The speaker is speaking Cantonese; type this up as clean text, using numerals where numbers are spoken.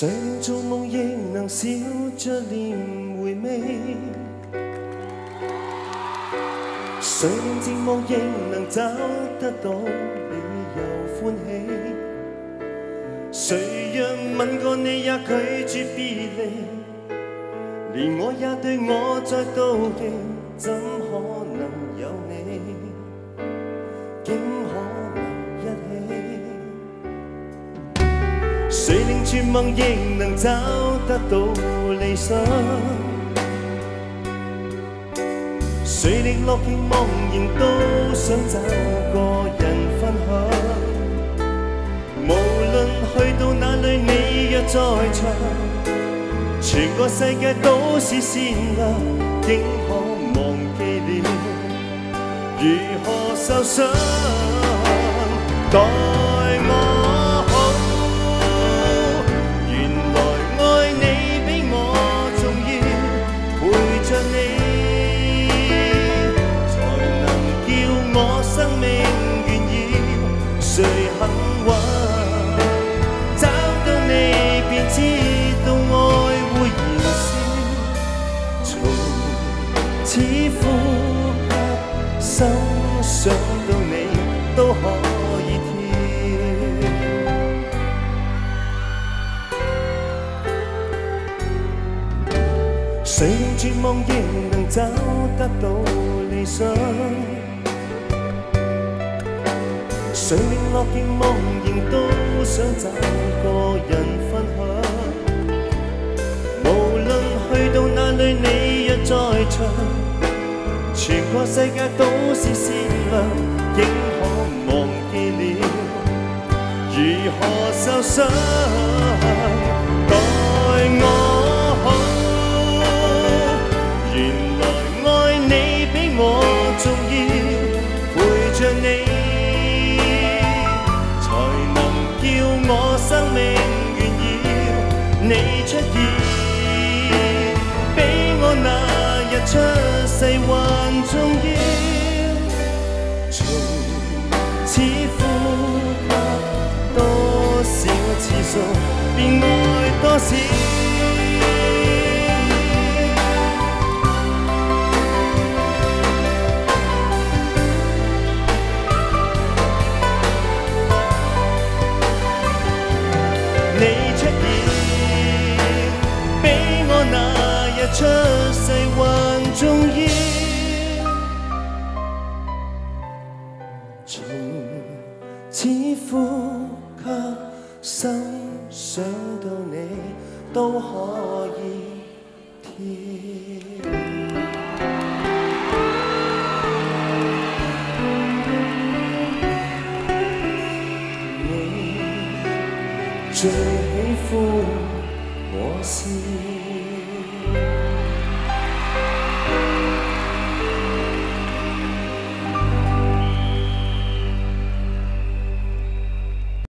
誰令做夢亦能笑着念回味？誰令寂寞亦能找得到理由歡喜？誰讓吻過你也拒絕別離？連我也對我再妒忌，怎可能有你？竟可能一起？誰令絕望亦能找得到理想？誰令樂極忘形都想找個人分享？無論去到哪裏，你若在場，全個世界都是善良，竟可忘記了如何受傷。待我好，原來愛你比我重要，陪着你才能叫我生命炫耀。誰肯揾找到你便知道愛會燃燒，從此呼吸心想到你都可以跳。誰令絕望亦能找得到理想？誰令樂極忘形都想找個人分享？無論去到哪裏，你若在場，全個世界都是善良，竟可忘記了如何受傷。待我好，原來愛你比我重要，陪着你我生命炫耀。你出現比我那日出世還重要，從此呼吸多少次數，便愛多少。出世還重要，從此呼吸心想到你都可以跳。你最喜歡我笑。